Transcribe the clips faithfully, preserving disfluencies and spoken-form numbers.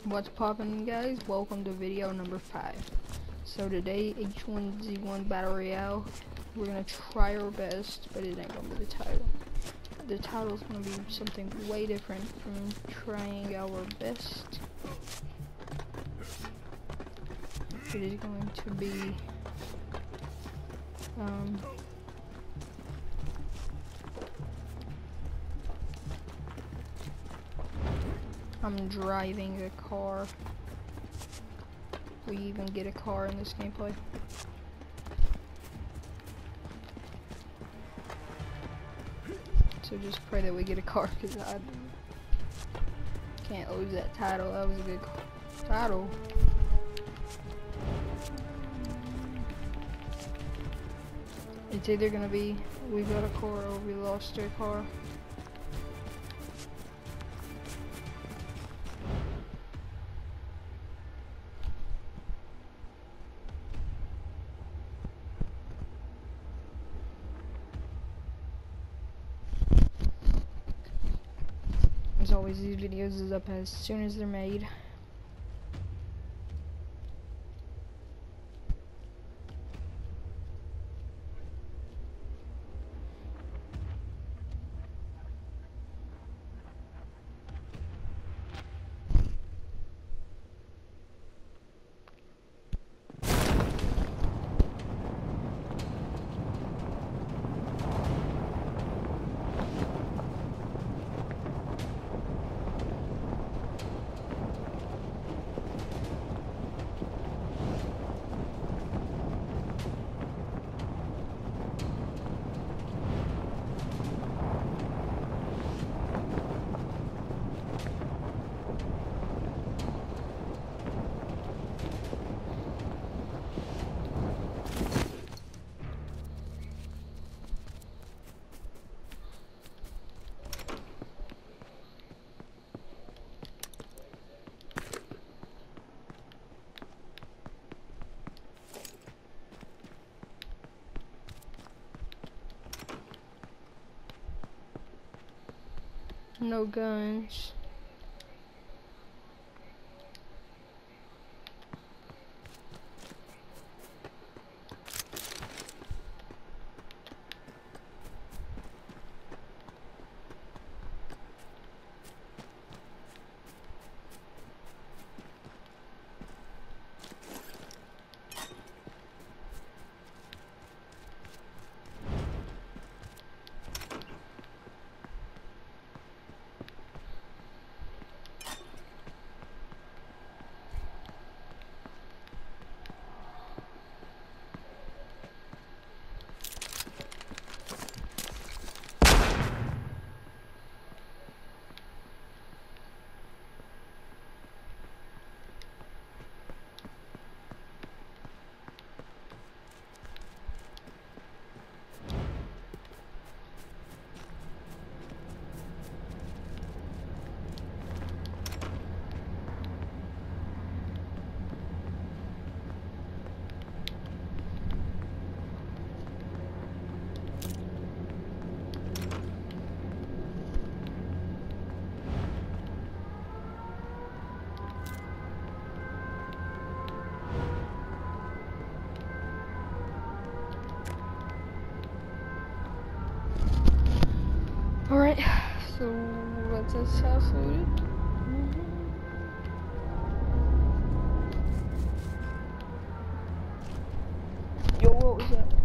What's poppin', guys? Welcome to video number five. So today, H one Z one Battle Royale. We're gonna try our best, but it ain't gonna be the title. The title's gonna be something way different from trying our best. It is going to be um I'm driving a car. We even get a car in this gameplay. So just pray that we get a car, because I can't lose that title. That was a good title. It's either gonna be we got a car or we lost our car. As always, these videos is up as soon as they're made. No guns. Alright, so what's this house looted? Yo, what was that?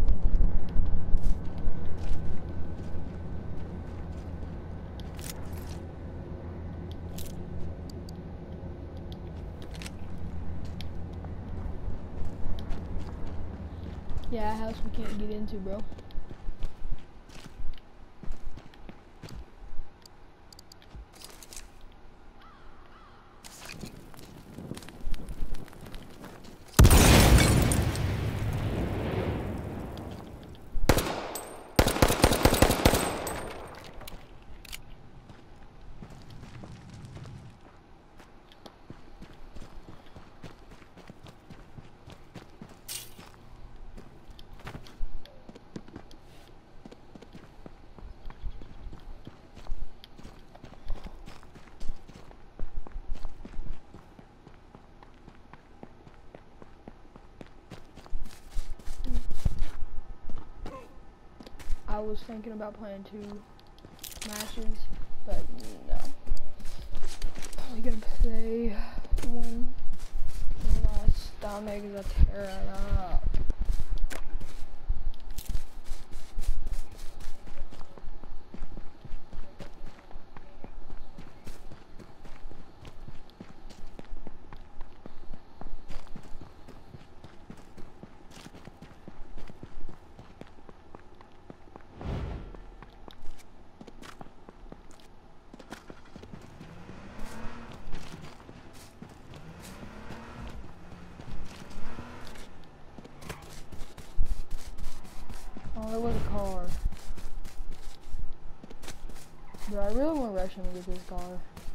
Yeah, a house we can't get into, bro. was thinking about playing two matches, but no. We're gonna play one last stomach is a tear it up. Oh, there was a car. But I really want to rush him to get this car.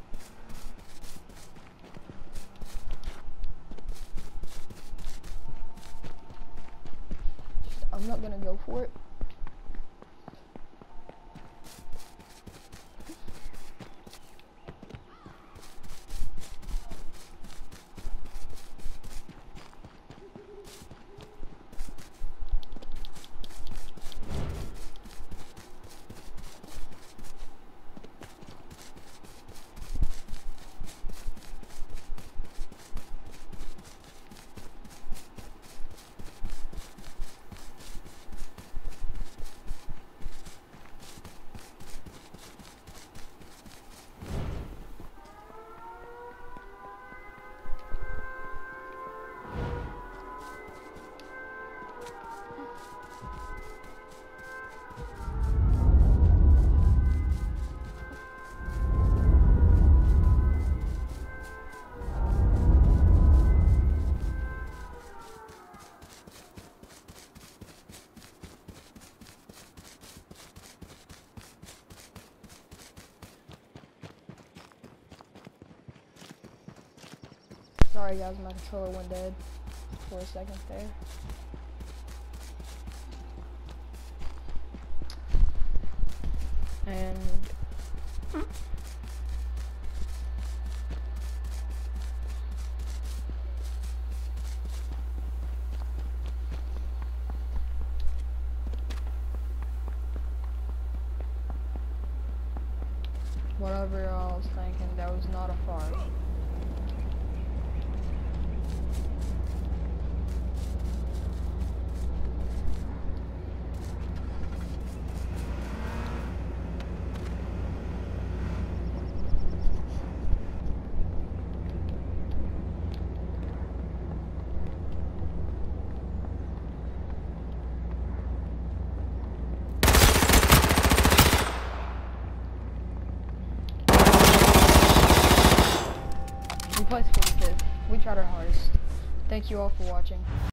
I'm not gonna go for it. Sorry guys, my controller went dead for a second there. And whatever I was thinking, that was not a fart. We placed forty-fifth. We tried our hardest. Thank you all for watching.